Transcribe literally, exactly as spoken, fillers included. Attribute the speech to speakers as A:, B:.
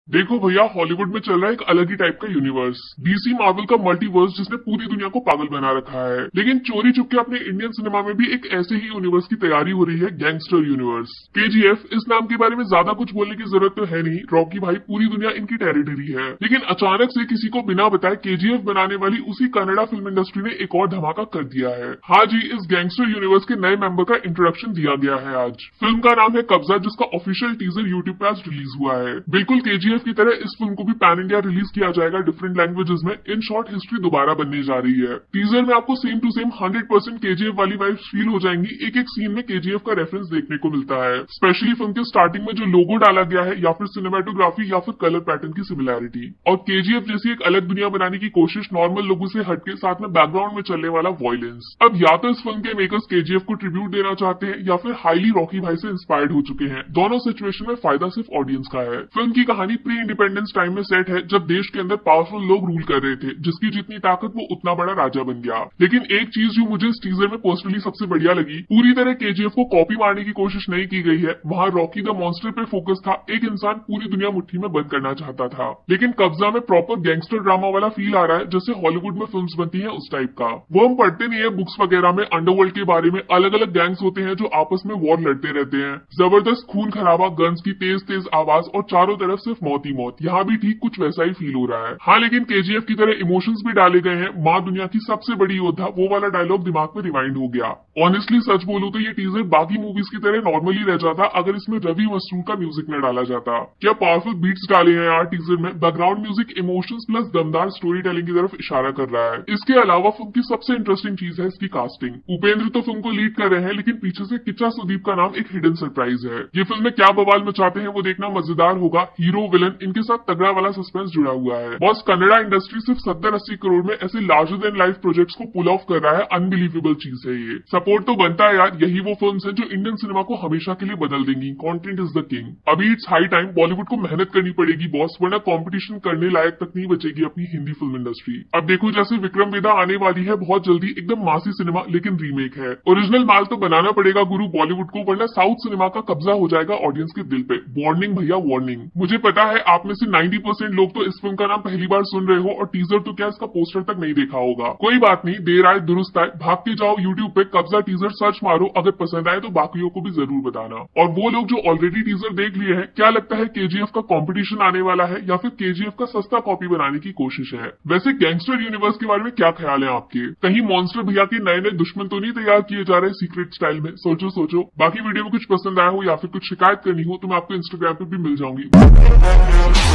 A: देखो भैया, हॉलीवुड में चल रहा है एक अलग ही टाइप का यूनिवर्स, डीसी मार्वल का मल्टीवर्स, जिसने पूरी दुनिया को पागल बना रखा है। लेकिन चोरी चुपके अपने इंडियन सिनेमा में भी एक ऐसे ही यूनिवर्स की तैयारी हो रही है, गैंगस्टर यूनिवर्स। केजीएफ, इस नाम के बारे में ज्यादा कुछ बोलने की जरूरत तो है नहीं, रॉकी भाई पूरी दुनिया इनकी टेरिटरी है। लेकिन अचानक से किसी को बिना बताए केजीएफ बनाने वाली उसी कन्नड़ा फिल्म इंडस्ट्री ने एक और धमाका कर दिया है। हाँ जी, इस गैंगस्टर यूनिवर्स के नए मेंबर का इंट्रोडक्शन दिया गया है आज। फिल्म का नाम है कब्जा, जिसका ऑफिशियल टीजर यूट्यूब पे आज रिलीज हुआ है। बिल्कुल केजीएफ की तरह इस फिल्म को भी पैन इंडिया रिलीज किया जाएगा डिफरेंट लैंग्वेजेस में। इन शॉर्ट, हिस्ट्री दोबारा बनने जा रही है। टीजर में आपको same to same hundred percent KGF वाली वाइब्स फील हो जाएंगी। एक एक सीन में केजीएफ का रेफरेंस देखने को मिलता है, स्पेशली फिल्म के स्टार्टिंग में जो लोगो डाला गया है, या फिर सिनेमेटोग्राफी या फिर कलर पैटर्न की सिमिलैरिटी। और केजीएफ जैसी एक अलग दुनिया बनाने की कोशिश नॉर्मल लोगों से हटके, साथ में बैकग्राउंड में चलने वाला वॉयलेंस। अब या तो इस फिल्म के मेकर्स केजीएफ को ट्रिब्यूट देना चाहते हैं, या फिर हाईली रॉकी भाई से इंस्पायर्ड हो चुके हैं। दोनों सिचुएशन में फायदा सिर्फ ऑडियंस का है। फिल्म की कहानी प्री इंडिपेंडेंस टाइम में सेट है, जब देश के अंदर पावरफुल लोग रूल कर रहे थे, जिसकी जितनी ताकत वो उतना बड़ा राजा बन गया। लेकिन एक चीज जो मुझे इस टीजर में पर्सनली सबसे बढ़िया लगी, पूरी तरह केजीएफ को कॉपी मारने की कोशिश नहीं की गई है। वहां रॉकी द मॉन्स्टर पे फोकस था। एक इंसान पूरी दुनिया मुट्ठी में बंद करना चाहता था। लेकिन कब्जा में प्रॉपर गैंगस्टर ड्रामा वाला फील आ रहा है, जैसे हॉलीवुड में फिल्म्स बनती हैं उस टाइप का। वो हम पढ़ते नहीं है बुक्स वगैरह में अंडरवर्ल्ड के बारे में। अलग अलग गैंग्स होते हैं जो आपस में वॉर लड़ते रहते हैं। जबरदस्त खून खराबा, गन्स की तेज तेज आवाज और चारों तरफ सिर्फ मौत ही मौत। यहाँ भी ठीक कुछ वैसा ही फील हो रहा है। हाँ, लेकिन केजीएफ की तरह इमोशंस भी डाले गए हैं। माँ दुनिया की सबसे बड़ी योद्धा, वो वाला डायलॉग दिमाग में रिवाइंड हो गया। ऑनेस्टली सच बोलूं तो ये टीजर बाकी मूवीज की तरह नॉर्मली रह जाता अगर इसमें रवि मसरूर का म्यूजिक न डाला जाता। क्या पावरफुल बीट्स डाले हैं यार टीजर में। बैकग्राउंड म्यूजिक इमोशंस प्लस दमदार स्टोरी टेलिंग की तरफ इशारा कर रहा है। इसके अलावा फिल्म की सबसे इंटरेस्टिंग चीज है इसकी कास्टिंग। उपेंद्र तो फिल्म को लीड कर रहे हैं, लेकिन पीछे से किच्चा सुदीप का नाम एक हिडन सरप्राइज है। ये फिल्म में क्या बवाल मचाते हैं वो देखना मजेदार होगा। हीरो विलन इनके साथ तगड़ा वाला सस्पेंस जुड़ा हुआ है। बॉस, कन्नड़ा इंडस्ट्री सिर्फ सत्तर अस्सी करोड़ में ऐसे लार्जर देन लाइफ प्रोजेक्ट्स को पुल ऑफ कर रहा है। अनबिलीवेबल चीज है ये। सपोर्ट तो बनता है यार। यही वो फिल्म्स हैं जो इंडियन सिनेमा को हमेशा के लिए बदल देंगी। Content is the king. अभी इट्स हाई टाइम बॉलीवुड को मेहनत करनी पड़ेगी बॉस, वरना कंपटीशन करने लायक तक नहीं बचेगी अपनी हिंदी फिल्म इंडस्ट्री। अब देखो, जैसे विक्रम वेदा आने वाली है बहुत जल्दी, एकदम मासी सिनेमा लेकिन रीमेक है। ओरिजिनल माल तो बनाना पड़ेगा गुरु बॉलीवुड को, वरना साउथ सिनेमा का कब्जा हो जाएगा ऑडियंस के दिल पे। वार्निंग भैया, वार्निंग। मुझे पता है आप में से नाइन्टी परसेंट लोग तो इस फिल्म का नाम पहली बार सुन रहे हो और टीजर तो क्या इसका पोस्टर तक नहीं देखा होगा। कोई बात नहीं, देर आए दुरुस्त आए। भाग के जाओ यूट्यूब पे, कब्जा टीजर सर्च मारो। अगर पसंद आए तो बाकियों को भी जरूर बताना। और वो लोग जो ऑलरेडी टीजर देख लिए हैं, क्या लगता है केजीएफ का कंपटीशन आने वाला है या फिर केजीएफ का सस्ता कॉपी बनाने की कोशिश है? वैसे गैंगस्टर यूनिवर्स के बारे में क्या ख्याल है आपके? कहीं मॉन्स्टर भैया के नए नए दुश्मन तो नहीं तैयार किए जा रहे सीक्रेट स्टाइल में? सोचो सोचो। बाकी वीडियो में कुछ पसंद आया हो या फिर कुछ शिकायत करनी हो तो मैं आपको इंस्टाग्राम पे भी मिल जाऊंगी।